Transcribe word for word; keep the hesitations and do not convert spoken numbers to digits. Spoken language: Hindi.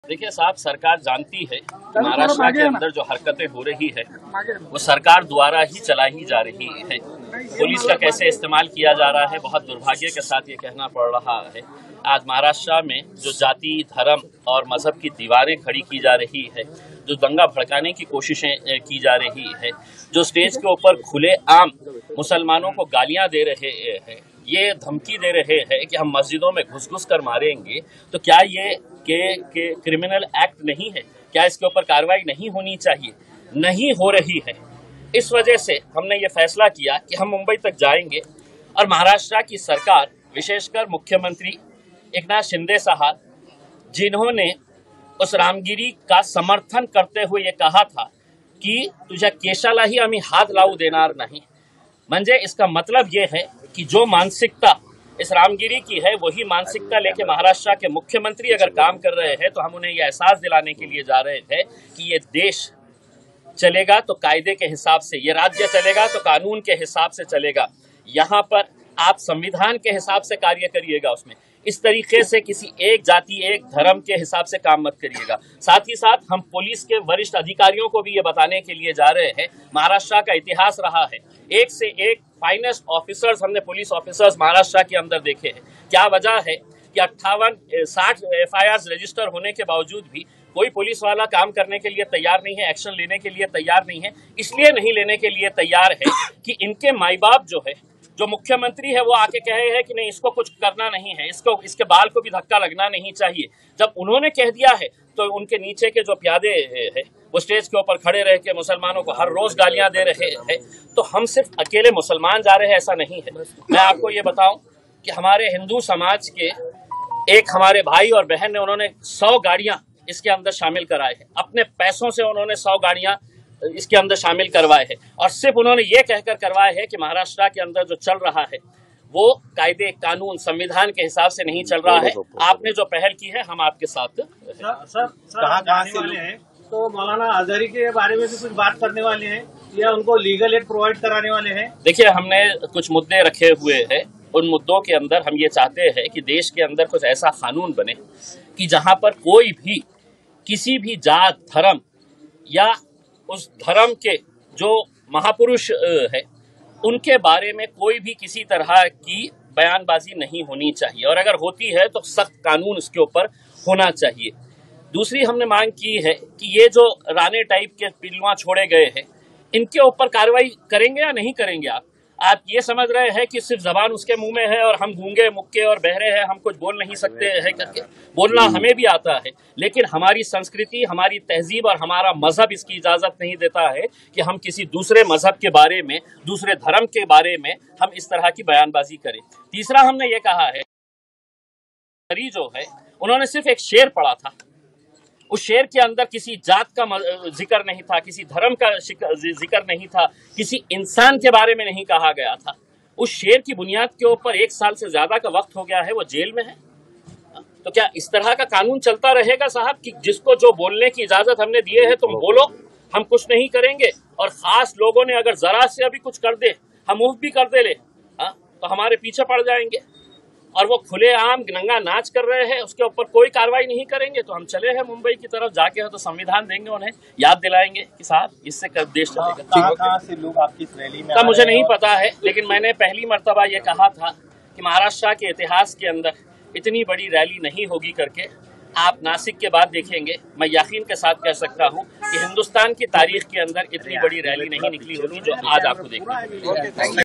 देखिए साहब, सरकार जानती है कि महाराष्ट्र के अंदर जो हरकतें हो रही है वो सरकार द्वारा ही चलाई जा रही है। पुलिस का कैसे इस्तेमाल किया जा रहा है, बहुत दुर्भाग्य के साथ ये कहना पड़ रहा है। आज महाराष्ट्र में जो जाति, धर्म और मजहब की दीवारें खड़ी की जा रही है, जो दंगा भड़काने की कोशिशें की जा रही है, जो स्टेज के ऊपर खुले आम मुसलमानों को गालियां दे रहे हैं, ये धमकी दे रहे हैं कि हम मस्जिदों में घुस घुस कर मारेंगे, तो क्या ये के, के क्रिमिनल एक्ट नहीं है? क्या इसके ऊपर कार्रवाई नहीं होनी चाहिए? नहीं हो रही है। इस वजह से हमने ये फैसला किया कि हम मुंबई तक जाएंगे और महाराष्ट्र की सरकार, विशेषकर मुख्यमंत्री एकनाथ शिंदे साहब, जिन्होंने उस रामगिरी का समर्थन करते हुए ये कहा था की तुझ्या केशालाही आम्ही हात लावू देणार नाही, म्हणजे इसका मतलब ये है कि जो मानसिकता इस रामगिरी की है वही मानसिकता लेके महाराष्ट्र के मुख्यमंत्री अगर काम कर रहे हैं, तो हम उन्हें यह एहसास दिलाने के लिए जा रहे थे कि ये देश चलेगा तो कायदे के हिसाब से, ये राज्य चलेगा तो कानून के हिसाब से चलेगा। यहाँ पर आप संविधान के हिसाब से कार्य करिएगा, उसमें इस तरीके से किसी एक जाति, एक धर्म के हिसाब से काम मत करिएगा। साथ ही साथ हम पुलिस के वरिष्ठ अधिकारियों को भी ये बताने के लिए जा रहे हैं, महाराष्ट्र का इतिहास रहा है, एक से एक फाइनेस्ट ऑफिसर्स हमने पुलिस ऑफिसर्स महाराष्ट्र के अंदर देखे हैं। क्या वजह है कि अट्ठावन साठ एफ आई आर रजिस्टर होने के बावजूद भी कोई पुलिस वाला काम करने के लिए तैयार नहीं है, एक्शन लेने के लिए तैयार नहीं है। इसलिए नहीं लेने के लिए तैयार है कि इनके माई बाप जो है, जो मुख्यमंत्री है, वो आके कहे हैं कि नहीं, इसको कुछ करना नहीं है, इसको इसके बाल को भी धक्का लगना नहीं चाहिए। जब उन्होंने कह दिया है तो उनके नीचे के जो प्यादे हैं वो स्टेज के ऊपर खड़े रह के मुसलमानों को हर रोज गालियां दे रहे हैं। तो हम सिर्फ अकेले मुसलमान जा रहे हैं ऐसा नहीं है। मैं आपको ये बताऊं कि हमारे हिंदू समाज के एक हमारे भाई और बहन ने, उन्होंने सौ गाड़ियां इसके अंदर शामिल कराए हैं, अपने पैसों से उन्होंने सौ गाड़ियां इसके अंदर शामिल करवाए हैं, और सिर्फ उन्होंने ये कहकर करवाए हैं कि महाराष्ट्र के अंदर जो चल रहा है वो कायदे, कानून, संविधान के हिसाब से नहीं चल रहा है। आपने जो पहल की है, हम आपके साथ। सर सर कहाँ कहाँ से वाले हैं, तो मौलाना आजारी के बारे में भी कुछ बात करने वाले हैं या उनको लीगल एड प्रोवाइड कराने वाले हैं? देखिए, हमने कुछ मुद्दे रखे हुए हैं। उन मुद्दों के अंदर हम ये चाहते हैं कि देश के अंदर कुछ ऐसा कानून बने कि जहां पर कोई भी किसी भी जात, धर्म या उस धर्म के जो महापुरुष है उनके बारे में कोई भी किसी तरह की बयानबाजी नहीं होनी चाहिए, और अगर होती है तो सख्त कानून उसके ऊपर होना चाहिए। दूसरी हमने मांग की है कि ये जो राणे टाइप के पिलुआ छोड़े गए हैं, इनके ऊपर कार्रवाई करेंगे या नहीं करेंगे? आप आप ये समझ रहे हैं कि सिर्फ जबान उसके मुंह में है और हम गूंगे, मुक्के और बहरे हैं, हम कुछ बोल नहीं सकते हैं करके? बोलना हमें भी आता है, लेकिन हमारी संस्कृति, हमारी तहजीब और हमारा मजहब इसकी इजाजत नहीं देता है कि हम किसी दूसरे मजहब के बारे में, दूसरे धर्म के बारे में हम इस तरह की बयानबाजी करें। तीसरा हमने ये कहा है, जो है उन्होंने सिर्फ एक शेर पढ़ा था, उस शेर के अंदर किसी जात का जिक्र नहीं था, किसी धर्म का जिक्र नहीं था, किसी इंसान के बारे में नहीं कहा गया था। उस शेर की बुनियाद के ऊपर एक साल से ज्यादा का वक्त हो गया है, वो जेल में है। तो क्या इस तरह का कानून चलता रहेगा साहब कि जिसको जो बोलने की इजाजत हमने दिए है, तुम बोलो, हम कुछ नहीं करेंगे, और खास लोगों ने अगर जरा से अभी कुछ कर दे, हम मुंह भी कर दे ले, तो हमारे पीछे पड़ जाएंगे, और वो खुले आम नंगा नाच कर रहे हैं, उसके ऊपर कोई कार्रवाई नहीं करेंगे। तो हम चले हैं मुंबई की तरफ, जाके तो संविधान देंगे, उन्हें याद दिलाएंगे कि साहब इससे कर देश चलेगा। कहाँ कहाँ से लोग आपकी इस रैली में? मुझे नहीं पता है, लेकिन मैंने पहली मर्तबा ये कहा था कि महाराष्ट्र के इतिहास के अंदर इतनी बड़ी रैली नहीं होगी करके। आप नासिक के बाद देखेंगे, मैं यकीन के साथ कह सकता हूँ कि हिंदुस्तान की तारीख के अंदर इतनी बड़ी रैली नहीं निकली होगी जो आज आपको देखना है।